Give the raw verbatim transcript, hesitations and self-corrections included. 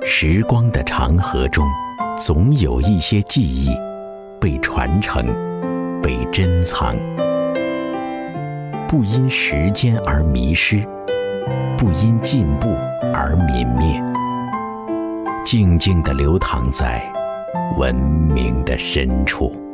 时光的长河中，总有一些记忆被传承，被珍藏，不因时间而迷失，不因进步而泯灭，静静地流淌在文明的深处。